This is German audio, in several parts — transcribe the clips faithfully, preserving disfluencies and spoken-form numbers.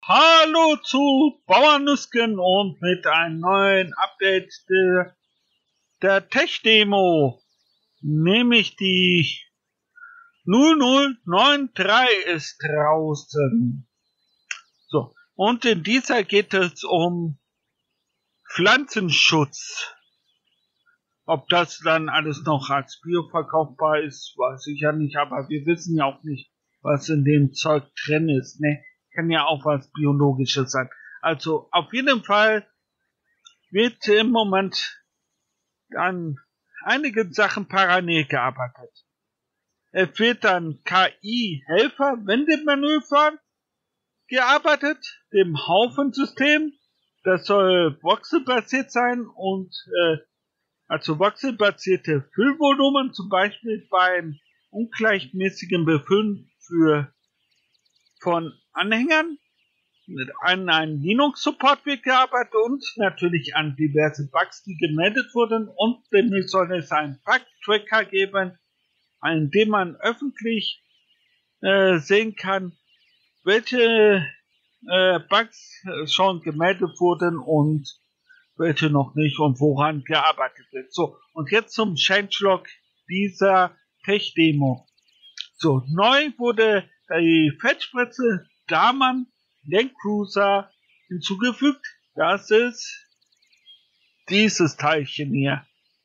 Hallo zu Bauernusken und mit einem neuen Update der, der Tech-Demo, nämlich die null null neun drei ist draußen. So, und in dieser geht es um Pflanzenschutz. Ob das dann alles noch als Bio verkaufbar ist, weiß ich ja nicht, aber wir wissen ja auch nicht, was in dem Zeug drin ist, ne? Kann ja auch was Biologisches sein. Also auf jeden Fall wird im Moment an einigen Sachen parallel gearbeitet. Es wird an K I-Helfer-Wendemanövern gearbeitet, dem Haufensystem. Das soll voxelbasiert sein und äh, also voxelbasierte Füllvolumen, zum Beispiel beim ungleichmäßigen Befüllen für von Anhängern. An einen Linux-Support wird gearbeitet und natürlich an diverse Bugs, die gemeldet wurden. Und demnächst soll es einen Bug-Tracker geben, an dem man öffentlich äh, sehen kann, welche äh, Bugs schon gemeldet wurden und welche noch nicht und woran gearbeitet wird. So, und jetzt zum Changelog dieser Tech-Demo. So, neu wurde die Fettspritze Daman Landcruiser hinzugefügt. Das ist dieses Teilchen hier.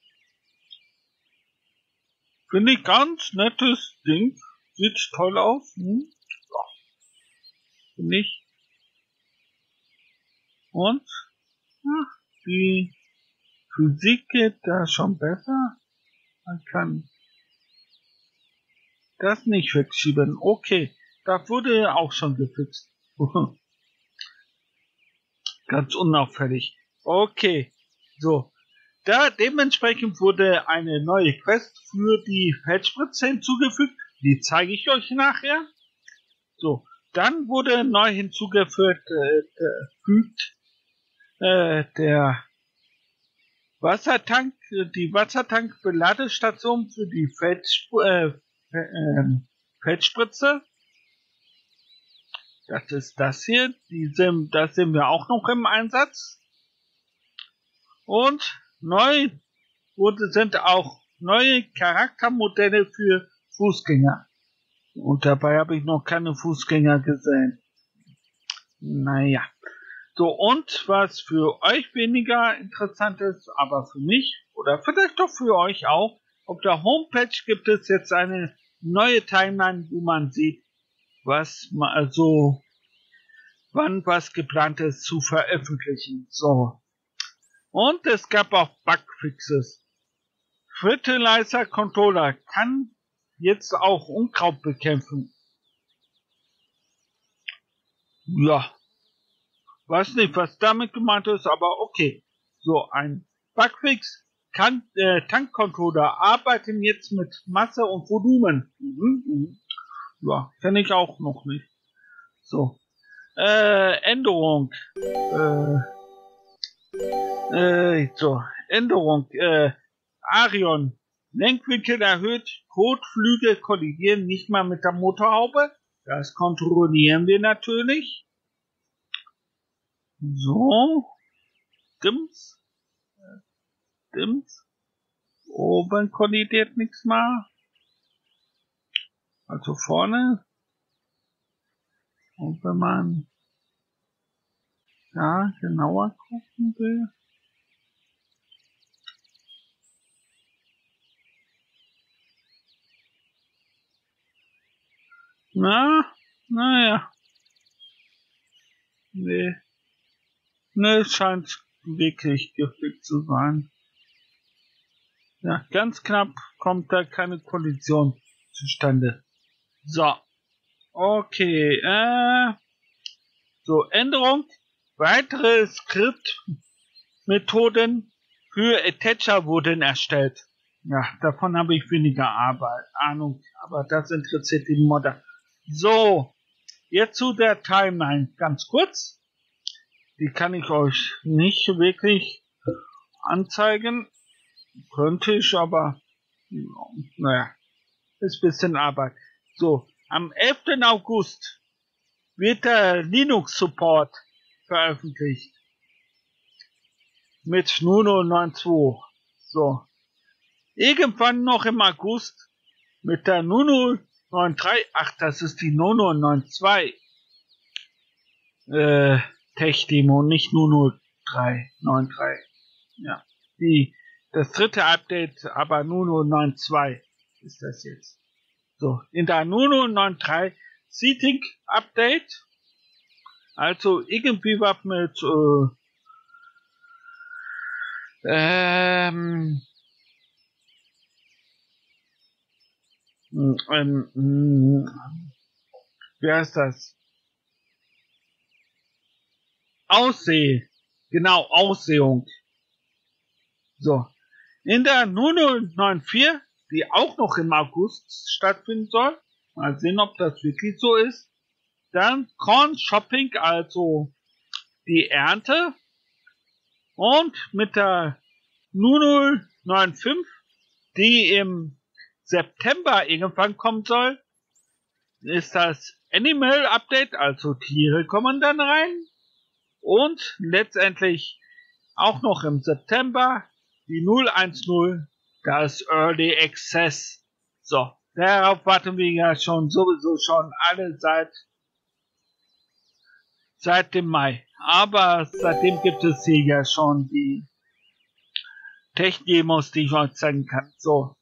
Finde ich ganz nettes Ding. Sieht toll aus. Hm? Ja. Finde ich. Und ja, die Physik geht da schon besser. Man kann das nicht wegschieben. Okay, das wurde auch schon gefixt. Ganz unauffällig. Okay, so. Da dementsprechend wurde eine neue Quest für die Fettspritze hinzugefügt. Die zeige ich euch nachher. So, dann wurde neu hinzugefügt äh, äh, der Wassertank, die Wassertank-Beladestation für die Fettsp äh, äh, Fettspritze. Das ist das hier. Die sind, das sehen wir auch noch im Einsatz. Und neu wurde, sind auch neue Charaktermodelle für Fußgänger. Und dabei habe ich noch keine Fußgänger gesehen. Naja. So, und was für euch weniger interessant ist, aber für mich oder vielleicht doch für euch auch, auf der Homepage gibt es jetzt eine neue Timeline, wo man sieht, was man also wann was geplant ist zu veröffentlichen. So. Und es gab auch Bugfixes. Fertilizer Controller kann jetzt auch Unkraut bekämpfen. Ja. Weiß nicht, was damit gemeint ist, aber okay. So, ein Bugfix kann äh, Tankcontroller arbeiten jetzt mit Masse und Volumen. Mhm, mhm. Ja, kenne ich auch noch nicht. So. Äh, Änderung. Äh, äh, so, Änderung. Äh, Arion. Lenkwinkel erhöht. Kotflügel kollidieren nicht mal mit der Motorhaube. Das kontrollieren wir natürlich. So. Dims. Dims. Oben kollidiert nichts mehr. Also vorne. Und wenn man da genauer gucken will. Na, naja. Nee. Ne, es scheint wirklich giftig zu sein. Ja, ganz knapp kommt da keine Kollision zustande. So. Okay, äh. So, Änderung. Weitere Skriptmethoden für Attacher wurden erstellt. Ja, davon habe ich weniger Arbeit, Ahnung, aber das interessiert die Modder. So, jetzt zu der Timeline ganz kurz. Die kann ich euch nicht wirklich anzeigen. Könnte ich, aber naja, ist ein bisschen Arbeit. So, am elften August wird der Linux-Support veröffentlicht. Mit Nuno neun zwei. So. Irgendwann noch im August mit der Nuno neun drei. Ach, das ist die Nuno neun zwei. Äh, Tech-Demo, nicht Nuno neun drei. Ja. Die, das dritte Update, aber Nuno neun zwei ist das jetzt. So. In der Nuno neun drei Seating Update. Also irgendwie was mit, äh, Ähm, ähm, ähm, wie heißt das? Ausseh, genau, Aussehung. So, in der Nuno neun vier, die auch noch im August stattfinden soll, mal sehen, ob das wirklich so ist, dann Corn Shopping, also die Ernte. Und mit der Nuno neun fünf, die im September irgendwann kommen soll, ist das Animal Update, also Tiere kommen dann rein. Und letztendlich auch noch im September die null eins null, das Early Access. So, darauf warten wir ja schon sowieso schon alle seit seit dem Mai. Aber seitdem gibt es hier ja schon die Tech-Demos, die ich euch zeigen kann. So.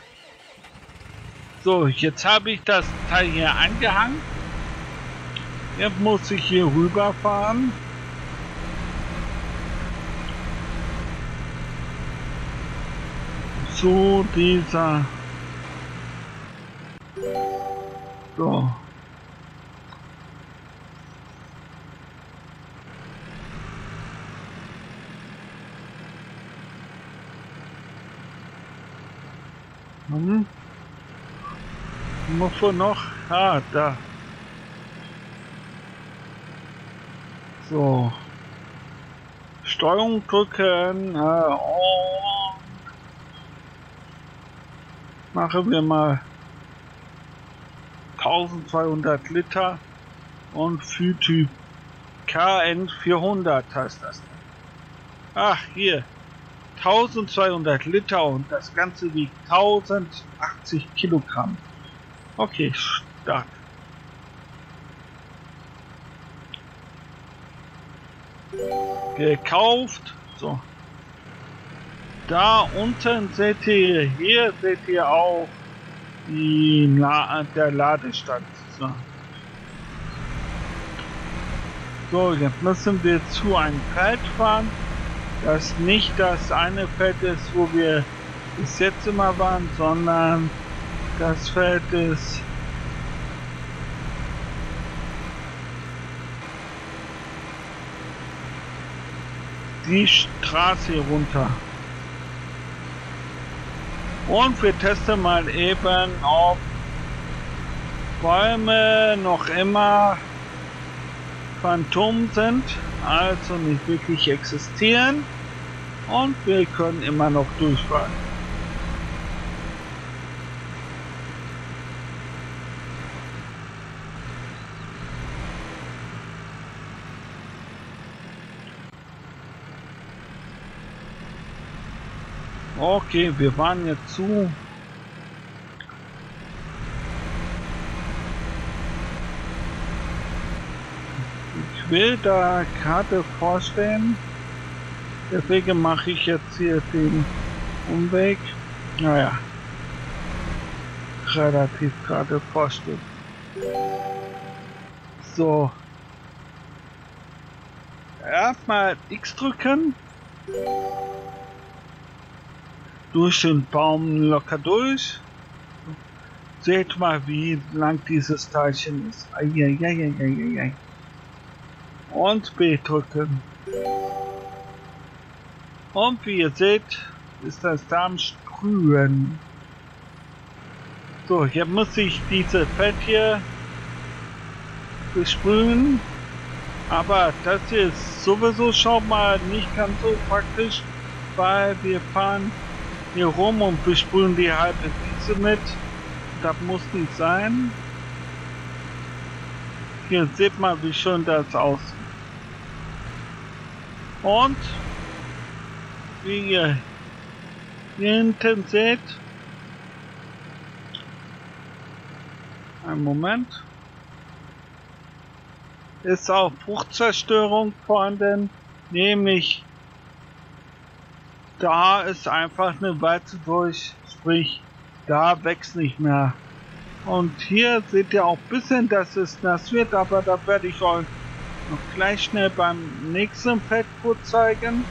So, jetzt habe ich das Teil hier angehangen. Jetzt muss ich hier rüberfahren. Zu dieser... So. Hm. Wofür noch? Ah, da. So. Steuerung drücken. Äh, und machen wir mal eintausendzweihundert Liter und für Typ K N vierhundert heißt das. Ach, hier. eintausendzweihundert Liter und das Ganze wiegt tausendachtzig Kilogramm. Okay, stark. Gekauft. So. Da unten seht ihr, hier seht ihr auch die La der Ladestand. So. So, jetzt müssen wir zu einem Feld fahren, das nicht das eine Feld ist, wo wir bis jetzt immer waren, sondern das Feld ist die Straße runter. Und wir testen mal eben, ob Bäume noch immer Phantom sind, also nicht wirklich existieren, und wir können immer noch durchfahren. Okay, wir waren jetzt zu Ich will da gerade vorstellen, deswegen mache ich jetzt hier den Umweg. Naja, relativ gerade vorstellen. So, erstmal X drücken. Durch den Baum locker durch. Seht mal, wie lang dieses Teilchen ist. Eieieiei. Und B drücken. Und wie ihr seht, ist das da am Sprühen. So, hier muss ich diese Fett hier besprühen. Aber das hier ist sowieso schon mal nicht ganz so praktisch, weil wir fahren hier rum und besprühen die halbe Wiese mit. Das muss nicht sein. Hier sieht man, wie schön das aussieht. Und wie ihr hier hinten seht, einen Moment, ist auch Fruchtzerstörung vorhanden, nämlich da ist einfach eine Walze durch, sprich da wächst nicht mehr. Und hier seht ihr auch ein bisschen, dass es nass wird, aber da werde ich euch noch gleich schnell beim nächsten Feld kurz zeigen.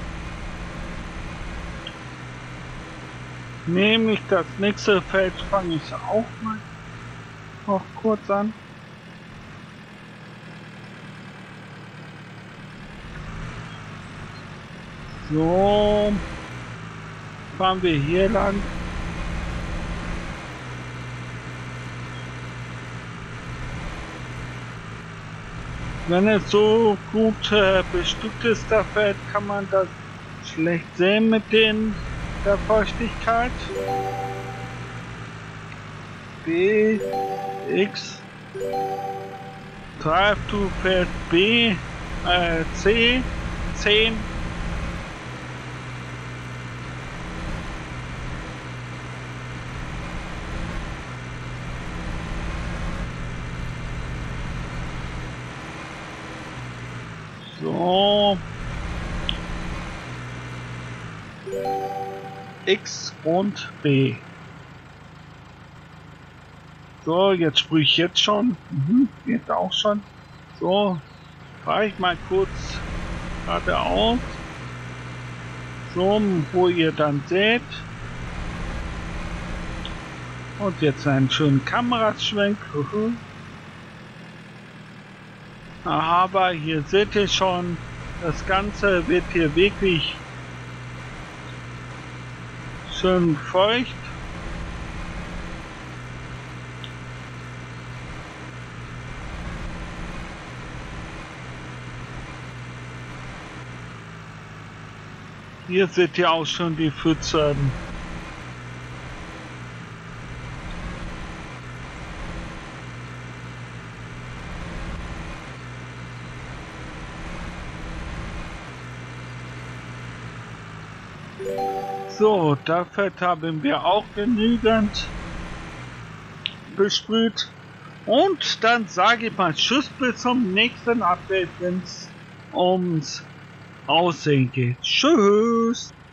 Nämlich das nächste Feld fange ich auch mal noch kurz an. So, fahren wir hier lang. Wenn es so gut äh, bestückt ist, das Feld, kann man das schlecht sehen mit den, der Feuchtigkeit. B, X, Drive to Feld B, äh, C, zehn. So. X und B. So, jetzt sprühe ich jetzt schon. Mhm, geht auch schon. So, fahre ich mal kurz geradeaus. So, wo ihr dann seht. Und jetzt einen schönen Kameraschwenk. Aber hier seht ihr schon, das Ganze wird hier wirklich schön feucht. Hier seht ihr auch schon die Pfützen. So, dafür haben wir auch genügend besprüht. Und dann sage ich mal Tschüss bis zum nächsten Update, wenn es ums Aussehen geht. Tschüss!